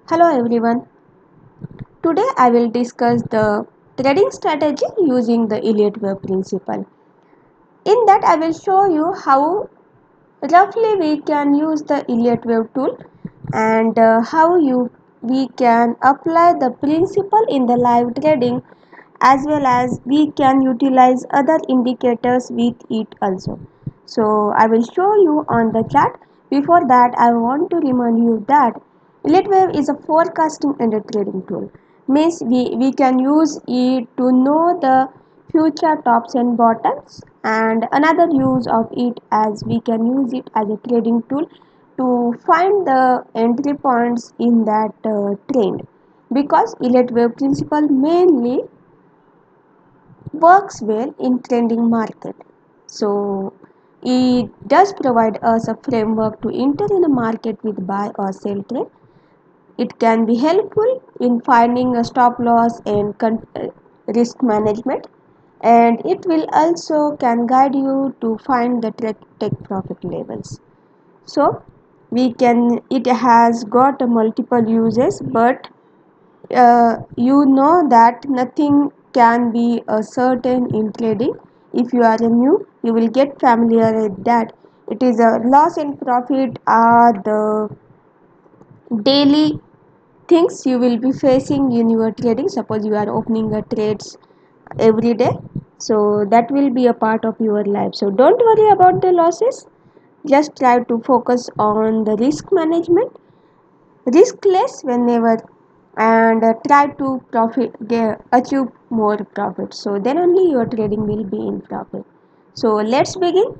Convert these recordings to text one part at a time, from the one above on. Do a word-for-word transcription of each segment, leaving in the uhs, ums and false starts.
Hello everyone. Today I will discuss the trading strategy using the Elliott wave principle. In that I will show you how roughly we can use the Elliott wave tool and uh, how you we can apply the principle in the live trading, as well as we can utilize other indicators with it also. So I will show you on the chart. Before that, I want to remind you that Elliott wave is a forecasting and a trading tool. Means we, we can use it to know the future tops and bottoms, and another use of it as we can use it as a trading tool to find the entry points in that uh, trend, because Elliott wave principle mainly works well in trending market. So it does provide us a framework to enter in a market with buy or sell trade. It can be helpful in finding a stop loss and con- uh, risk management, and it will also can guide you to find the tra- take profit levels. So we can it has got a multiple uses, but uh, you know that nothing can be a certain in trading. If you are a new, you will get familiar with that. It is a loss and profit are the daily things you will be facing in your trading. Suppose you are opening a trades every day, so that will be a part of your life. So don't worry about the losses, just try to focus on the risk management, risk less whenever, and uh, try to profit get, achieve more profit, so then only your trading will be in profit. So let's begin.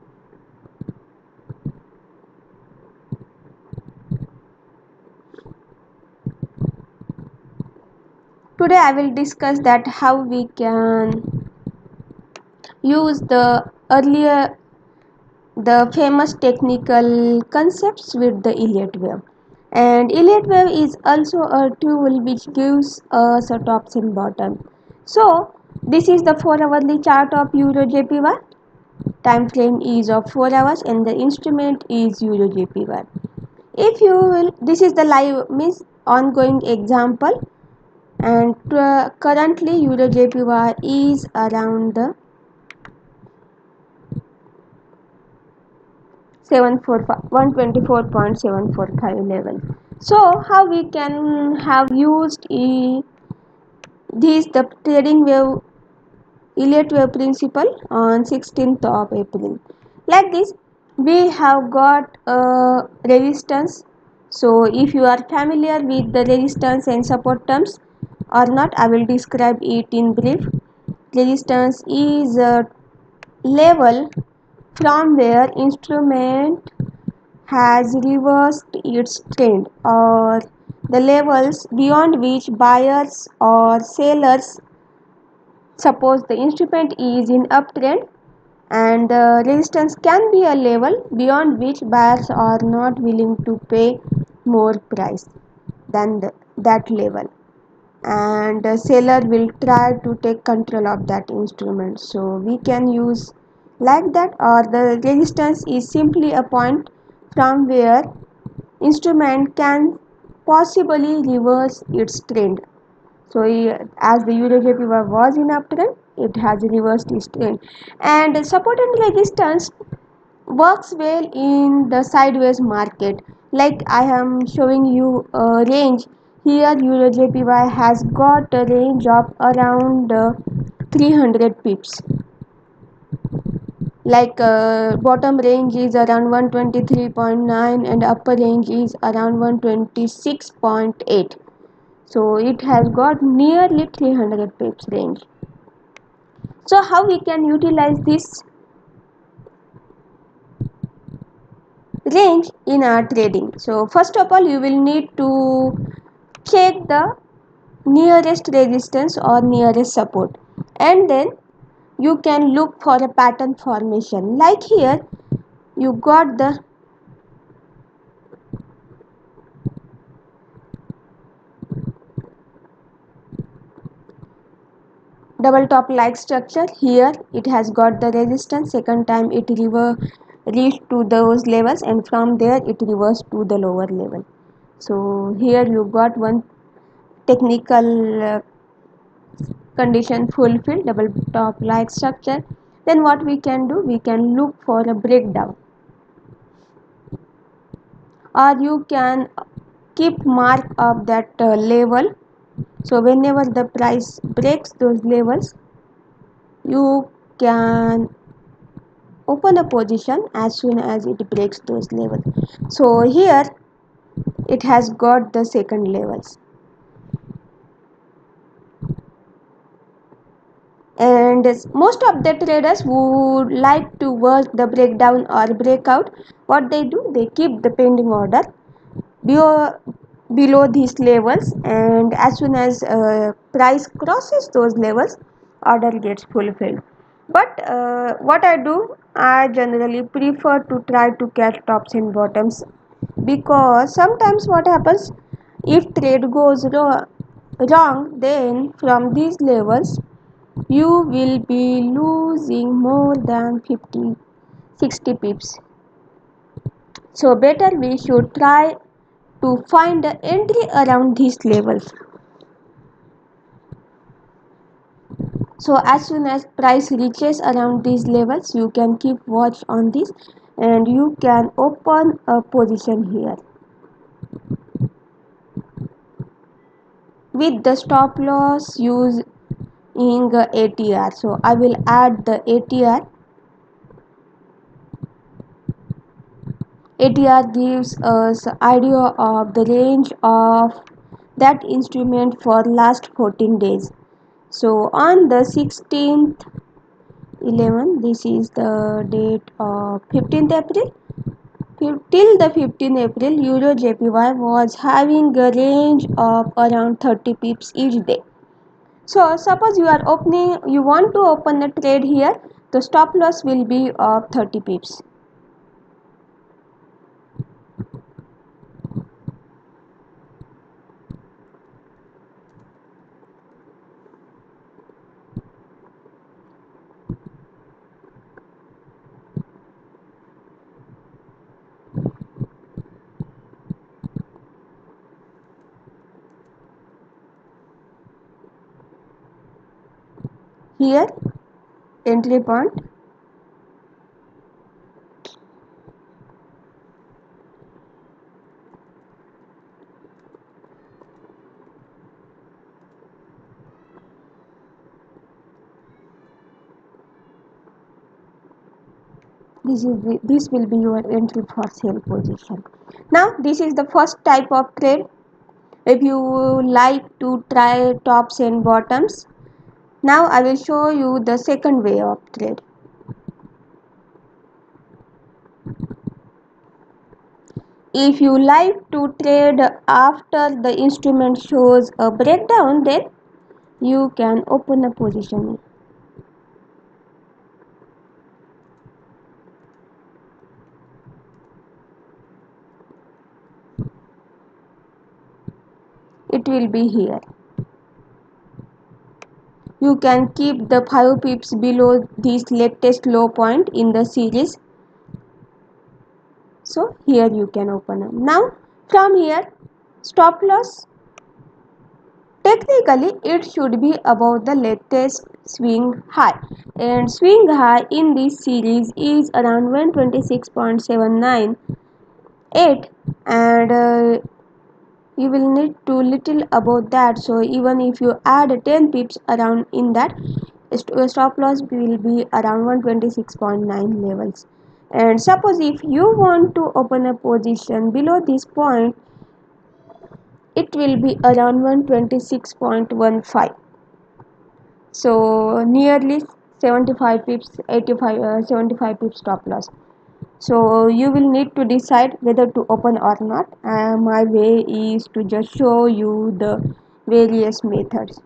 Today I will discuss that how we can use the earlier the famous technical concepts with the Elliott wave. And Elliott wave is also a tool which gives us a tops and bottom. So this is the four hourly chart of Euro J P Y. Time frame is of four hours and the instrument is Euro J P Y. If you will, this is the live means ongoing example, and uh, currently Euro J P Y is around the one twenty-four point seven four five level. So how we can have used e, this the trading wave Elliott wave principle on sixteenth of April. Like this, we have got a resistance. So if you are familiar with the resistance and support terms or not, I will describe it in brief. Resistance is a level from where instrument has reversed its trend, or the levels beyond which buyers or sellers, suppose the instrument is in uptrend, and the resistance can be a level beyond which buyers are not willing to pay more price than the, that level, and the seller will try to take control of that instrument. So we can use like that, or the resistance is simply a point from where instrument can possibly reverse its trend. So as the Euro J P Y was in uptrend, it has reversed its trend, and support and resistance works well in the sideways market. Like I am showing you a range here. Euro J P Y has got a range of around uh, three hundred pips. Like uh, bottom range is around one twenty-three point nine and upper range is around one twenty-six point eight. So it has got nearly three hundred pips range. So how we can utilize this range in our trading? So first of all, you will need to check the nearest resistance or nearest support, and then you can look for a pattern formation. Like here you got the double top like structure. Here it has got the resistance, second time it rever reached to those levels, and from there it reversed to the lower level. So here you got one technical uh, condition fulfilled, double top like structure. Then what we can do, we can look for a breakdown, or you can keep mark of that uh, level. So whenever the price breaks those levels, you can open a position as soon as it breaks those levels. So here it has got the second levels, and most of the traders would like to work the breakdown or breakout. What they do, they keep the pending order below, below these levels, and as soon as uh, price crosses those levels, order gets fulfilled. But uh, what I do, I generally prefer to try to catch tops and bottoms, because sometimes what happens, if trade goes wrong, wrong then from these levels you will be losing more than fifty sixty pips. So better we should try to find the entry around these levels. So as soon as price reaches around these levels, you can keep watch on this, and you can open a position here with the stop loss using A T R. So I will add the A T R. A T R gives us idea of the range of that instrument for last fourteen days. So on the sixteenth eleven, this is the date of fifteenth April. Till the fifteenth April, Euro J P Y was having a range of around thirty pips each day. So suppose you are opening, you want to open a trade here, the stop loss will be of thirty pips. Here, entry point. This is this will be your entry for sale position. Now this is the first type of trade. If you like to try tops and bottoms, now I will show you the second way of trade. If you like to trade after the instrument shows a breakdown, then you can open a position. It will be here. You can keep the five pips below this latest low point in the series. So here you can open them. Now from here, stop loss, technically it should be above the latest swing high, and swing high in this series is around one twenty-six point seven nine eight, and uh, you will need to little above that. So even if you add ten pips around in that, stop loss will be around one twenty-six point nine levels. And suppose if you want to open a position below this point, it will be around one twenty-six point one five. So nearly seventy-five pips, eighty-five, uh, seventy-five pips stop loss. So you will need to decide whether to open or not. Uh, my way is to just show you the various methods.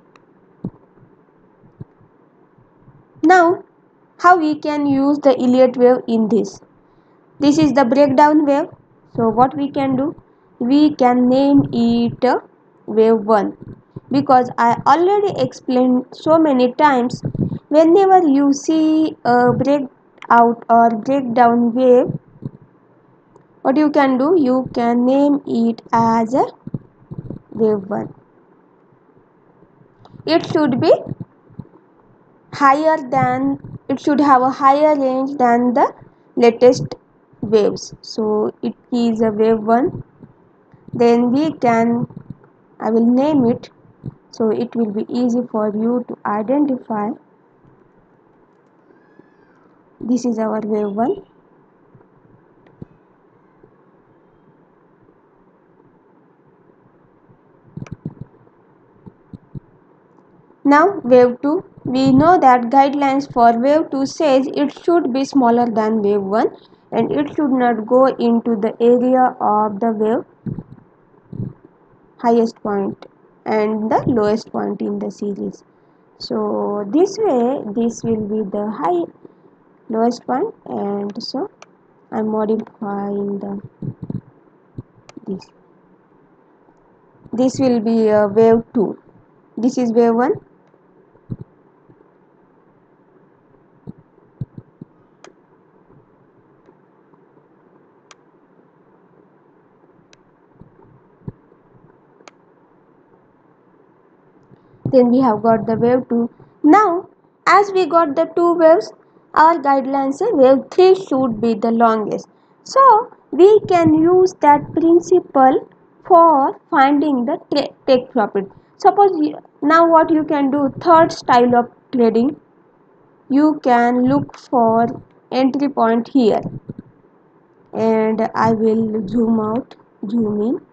Now how we can use the Elliott wave in this. This is the breakdown wave. So what we can do, we can name it uh, wave one, because I already explained so many times, whenever you see a breakout or breakdown wave, what you can do, you can name it as a wave one. It should be higher than, it should have a higher range than the latest waves, so it is a wave one. Then we can, I will name it so it will be easy for you to identify. This is our wave one. Now wave two, we know that guidelines for wave two says it should be smaller than wave one and it should not go into the area of the wave highest point and the lowest point in the series. So this way this will be the high lowest point, and so I'm modifying the this. This will be a wave two. This is wave one. Then we have got the wave two. Now as we got the two waves, our guidelines say wave three should be the longest. So we can use that principle for finding the take profit. Suppose you, now what you can do, third style of trading, you can look for entry point here, and I will zoom out, zoom in,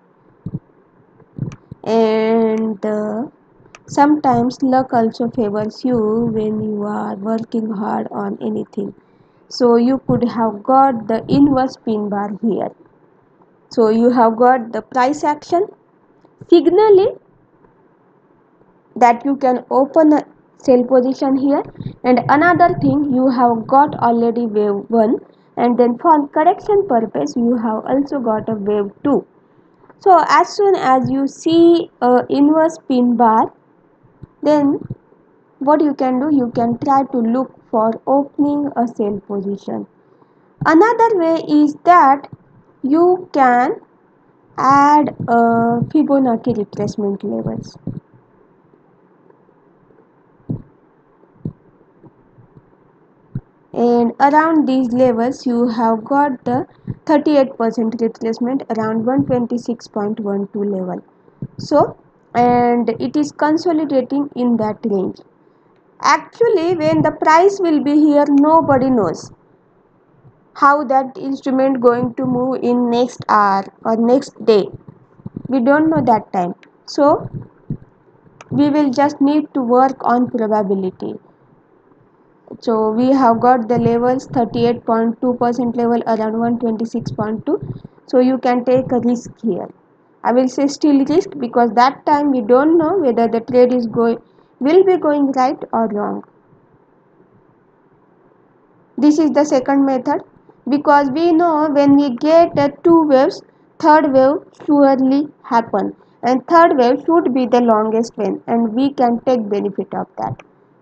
and uh, sometimes luck also favors you when you are working hard on anything. So you could have got the inverse pin bar here. So you have got the price action signaling that you can open a sell position here, and another thing, you have got already wave one, and then for correction purpose you have also got a wave two. So as soon as you see a inverse pin bar, then what you can do, you can try to look for opening a sell position. Another way is that you can add a Fibonacci retracement levels. And around these levels you have got the thirty-eight percent retracement around one twenty-six point one two level. So, and it is consolidating in that range. Actually when the price will be here, nobody knows how that instrument going to move in next hour or next day. We don't know that time. So we will just need to work on probability. So we have got the levels thirty-eight point two percent level around one twenty-six point two. So you can take a risk here. I will say still risk because that time we don't know whether the trade is going will be going right or wrong. This is the second method, because we know when we get uh, two waves, third wave surely happen, and third wave should be the longest one, and we can take benefit of that.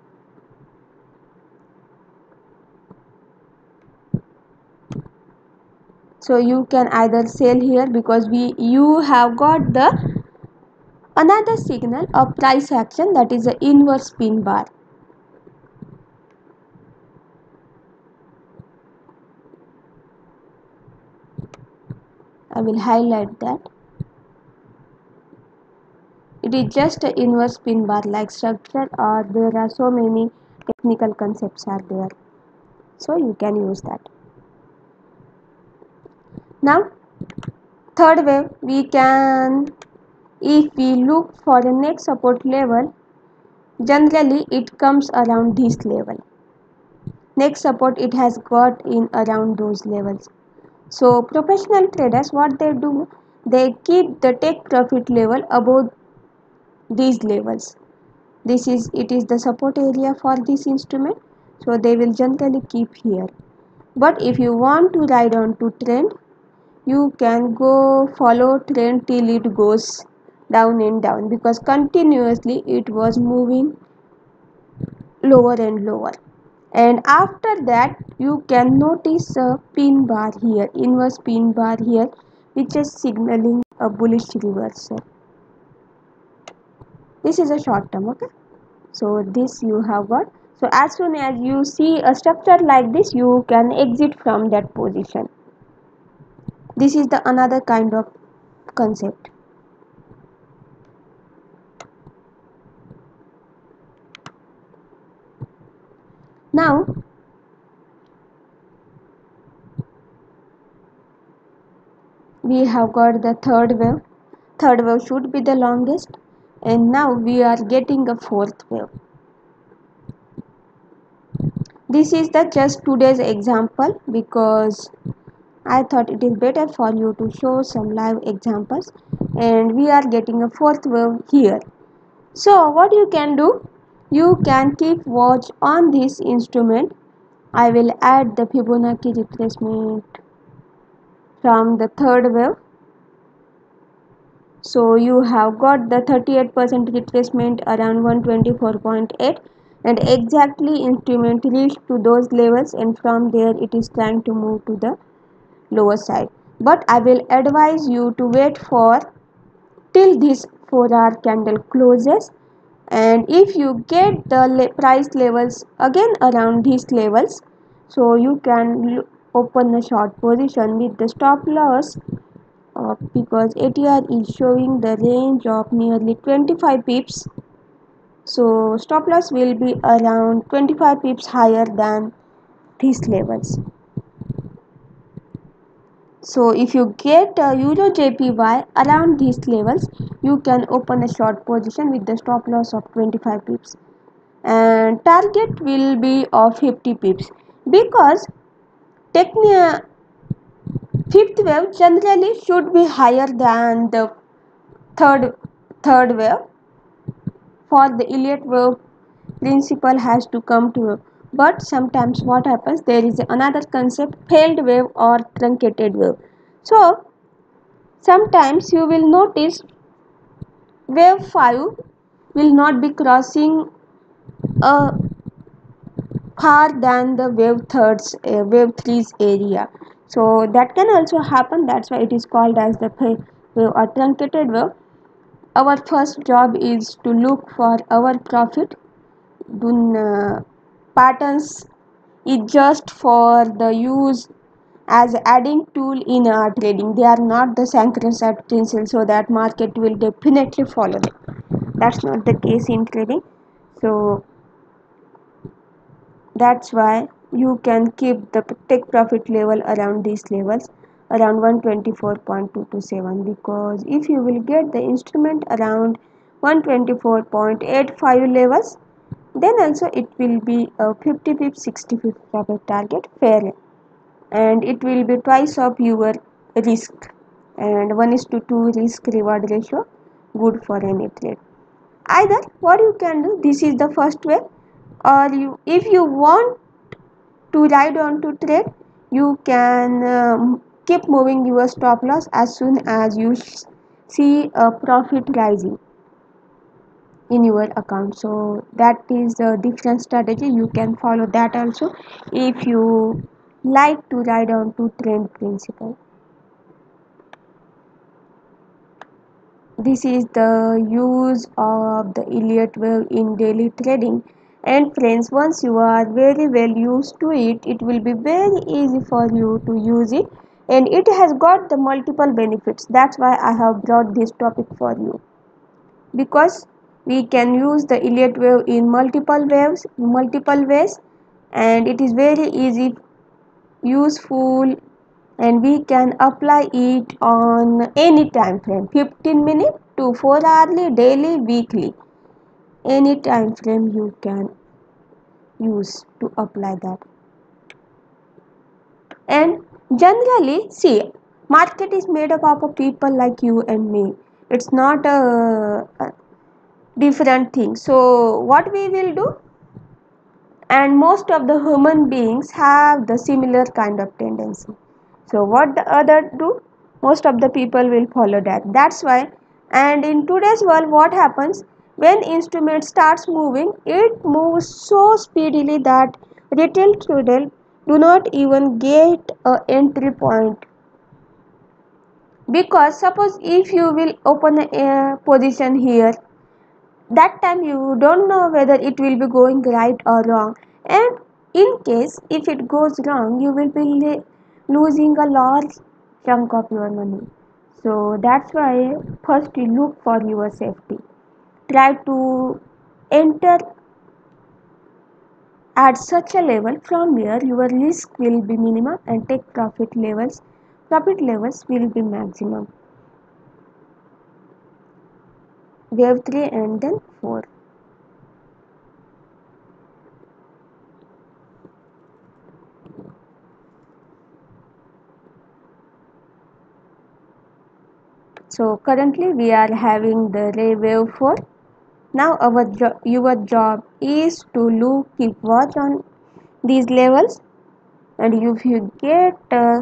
So you can either sell here because we you have got the another signal of price action, that is the inverse pin bar. I will highlight that. It is just an inverse pin bar like structure, or there are so many technical concepts are there. So you can use that. Now third wave, we can, if we look for the next support level, generally it comes around this level. Next support it has got in around those levels. So professional traders, what they do, they keep the take profit level above these levels. This is, it is the support area for this instrument, so they will generally keep here. But if you want to ride on to trend, you can go follow trend till it goes down and down, because continuously it was moving lower and lower. and after that you can notice a pin bar here, inverse pin bar here, which is signaling a bullish reversal. This is a short term, okay? So this you have got. So as soon as you see a structure like this, you can exit from that position. This is the another kind of concept. Now we have got the third wave. Third wave should be the longest, and now we are getting a fourth wave. This is the just today's example because I thought it is better for you to show some live examples, and we are getting a fourth wave here. So what you can do, you can keep watch on this instrument. I will add the Fibonacci retracement from the third wave. So you have got the thirty-eight percent retracement around one twenty-four point eight, and exactly instrument reached to those levels, and from there it is trying to move to the lower side. But I will advise you to wait for till this four hour candle closes, and if you get the le price levels again around these levels, so you can open a short position with the stop loss uh, because A T R is showing the range of nearly twenty-five pips. So stop loss will be around twenty-five pips higher than these levels. So if you get uh, Euro J P Y around these levels, you can open a short position with the stop loss of twenty-five pips, and target will be of fifty pips because techni fifth wave generally should be higher than the third third wave. For the Elliott wave principle has to come to, but sometimes what happens, there is another concept, failed wave or truncated wave. So sometimes you will notice wave five will not be crossing a far than the wave thirds uh, wave threes area. So that can also happen. That's why it is called as the wave or truncated wave. Our first job is to look for our profit. Dun, uh, patterns is just for the use as adding tool in our trading. They are not the synchronous principle, so that market will definitely follow them. That's not the case in trading. So that's why you can keep the take profit level around these levels, around one twenty-four point two two seven, because if you will get the instrument around one twenty-four point eight five levels, then also it will be a fifty pips sixty pips profit target fair, and it will be twice of your risk, and one is to two risk reward ratio, good for any trade. Either what you can do, this is the first way, or you if you want to ride on to trade, you can um, keep moving your stop loss as soon as you see a profit rising in your account. So that is a different strategy. You can follow that also if you like to ride on to trend principle. This is the use of the Elliott wave in daily trading, and friends, once you are very well used to it, it will be very easy for you to use it, and it has got the multiple benefits. That's why I have brought this topic for you, because we can use the Elliott wave in multiple waves multiple ways, and it is very easy, useful, and we can apply it on any time frame, fifteen minute to four hourly, daily, weekly, any time frame you can use to apply that. And generally, see, market is made up of people like you and me. It's not a, a different thing. So what we will do, and most of the human beings have the similar kind of tendency. So what the other do, most of the people will follow that. That's why, and in today's world what happens, when instrument starts moving, it moves so speedily that Retail traders do not even get a entry point, because suppose if you will open a, a position here, that time you don't know whether it will be going right or wrong, and in case if it goes wrong, you will be losing a large chunk of your money. So that's why first you look for your safety. Try to enter at such a level from where your risk will be minimum and take profit levels profit levels will be maximum. Wave three and then four. So currently we are having the ray wave four. Now our jo- your job is to look, keep watch on these levels, and if you get uh,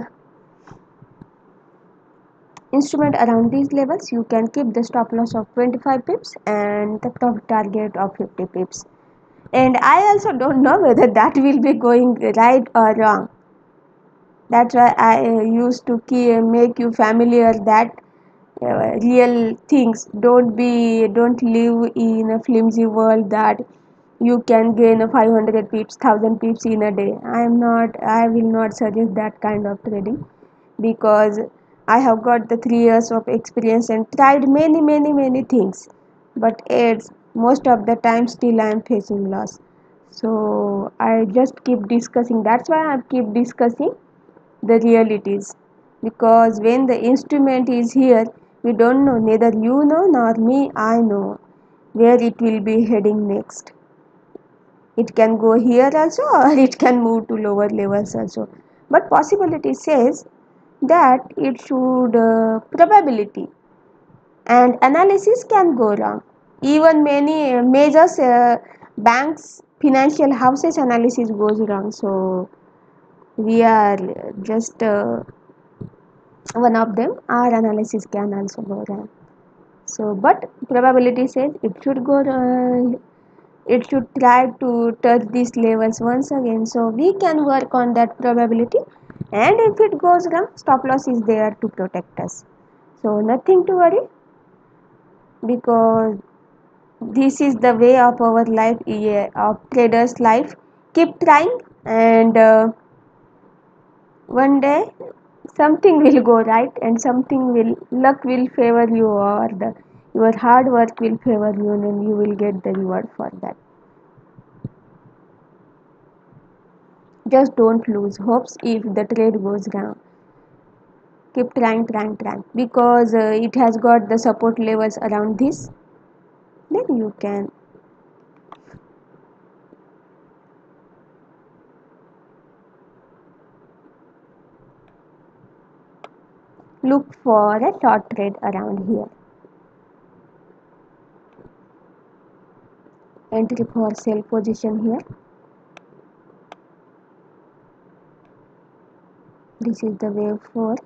instrument around these levels, you can keep the stop loss of twenty-five pips and the profit target of fifty pips. And I also don't know whether that will be going right or wrong. That's why I uh, used to key, make you familiar that uh, real things. Don't be don't live in a flimsy world that you can gain a five hundred pips, one thousand pips in a day. I am not I will not suggest that kind of trading, because I have got the three years of experience and tried many many many things, but it's most of the time still I am facing loss. So I just keep discussing. That's why I keep discussing the realities, because when the instrument is here, we don't know, neither you know nor me I know where it will be heading next. It can go here also, or it can move to lower levels also, but possibility says that it should uh, probability and analysis can go wrong. Even many uh, major uh, banks financial houses analysis goes wrong. So we are just uh, one of them, our analysis can also go wrong. So but probability says it should go uh, it should try to touch these levels once again, so we can work on that probability, and if it goes wrong, stop loss is there to protect us. So nothing to worry, because this is the way of our life, yeah, of traders life. Keep trying, and uh, one day something will go right, and something will luck will favor you, or the your hard work will favor you, and you will get the reward for that. Just don't lose hopes if the trade goes down. Keep trying, trying, trying, because uh, it has got the support levels around this. Then you can look for a short trade around here. Entry for sell position here. This is the wave four.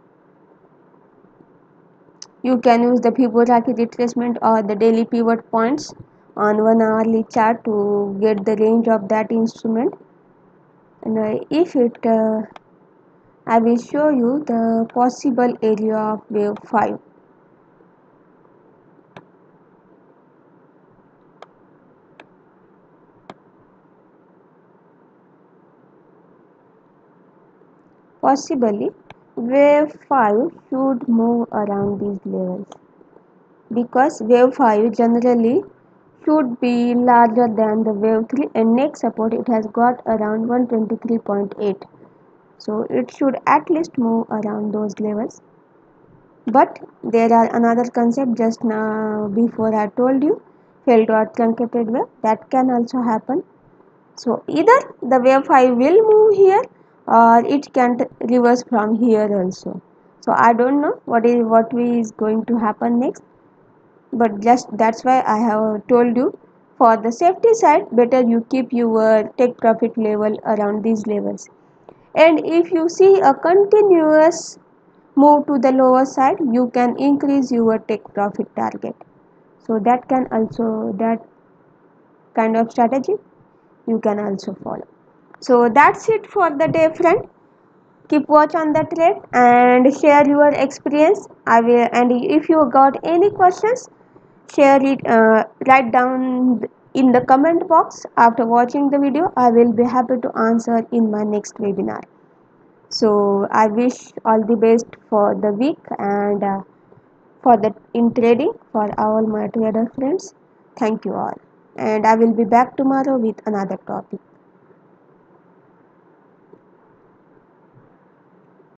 You can use the Fibonacci retracement or the daily pivot points on one hourly chart to get the range of that instrument. And uh, if it uh, I will show you the possible area of wave five. Possibly wave five should move around these levels, because wave five generally should be larger than the wave three, and next support it has got around one twenty-three point eight, so it should at least move around those levels. But there are another concept just now before I told you, failed or truncated wave, that can also happen. So either the wave five will move here, or it can reverse from here also. So I don't know what is what is going to happen next, but just that's why I have told you, for the safety side, better you keep your take profit level around these levels. And if you see a continuous move to the lower side, you can increase your take profit target. So that can also, that kind of strategy you can also follow. So that's it for the day, friend. Keep watch on the trade and share your experience. I will, and if you got any questions, share it, uh, write down in the comment box. After watching the video, I will be happy to answer in my next webinar. So I wish all the best for the week and uh, for the in trading for all my trader friends. Thank you all, and I will be back tomorrow with another topic.